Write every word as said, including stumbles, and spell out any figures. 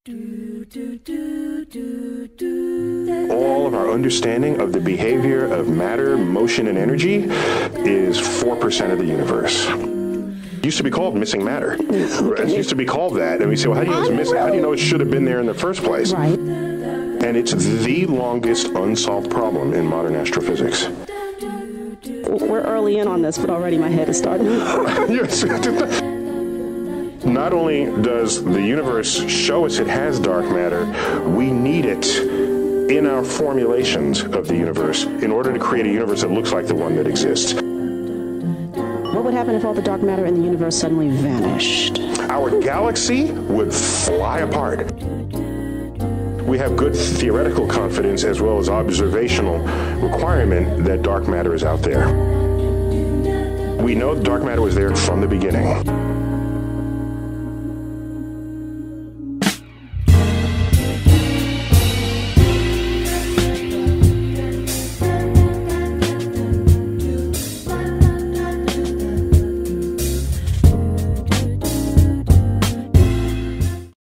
All of our understanding of the behavior of matter, motion, and energy is four percent of the universe. It used to be called missing matter. It used to be called that. And we say, well, how do you know it's missing? How do you know it should have been there in the first place? Right. And it's the longest unsolved problem in modern astrophysics. We're early in on this, but already my head is starting. Yes. Not only does the universe show us it has dark matter, we need it in our formulations of the universe in order to create a universe that looks like the one that exists. What would happen if all the dark matter in the universe suddenly vanished? Our galaxy would fly apart. We have good theoretical confidence as well as observational requirement that dark matter is out there. We know dark matter was there from the beginning.